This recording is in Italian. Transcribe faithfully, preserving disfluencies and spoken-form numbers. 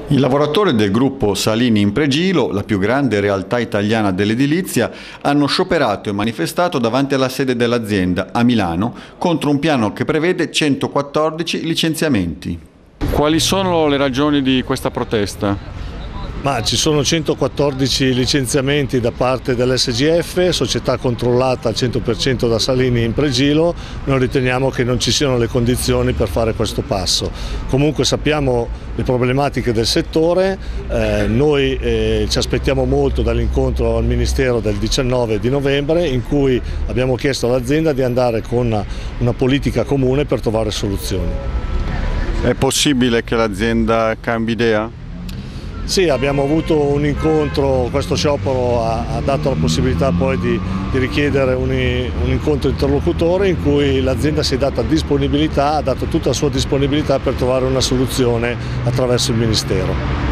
I lavoratori del gruppo Salini Impregilo, la più grande realtà italiana dell'edilizia, hanno scioperato e manifestato davanti alla sede dell'azienda a Milano contro un piano che prevede centoquattordici licenziamenti. Quali sono le ragioni di questa protesta? Ma ci sono centoquattordici licenziamenti da parte dell'S G F, società controllata al cento per cento da Salini Impregilo. Noi riteniamo che non ci siano le condizioni per fare questo passo. Comunque sappiamo le problematiche del settore, eh, noi eh, ci aspettiamo molto dall'incontro al Ministero del diciannove di novembre, in cui abbiamo chiesto all'azienda di andare con una, una politica comune per trovare soluzioni. È possibile che l'azienda cambi idea? Sì, abbiamo avuto un incontro, questo sciopero ha, ha dato la possibilità poi di, di richiedere un, un incontro interlocutore in cui l'azienda si è data disponibilità, ha dato tutta la sua disponibilità per trovare una soluzione attraverso il Ministero.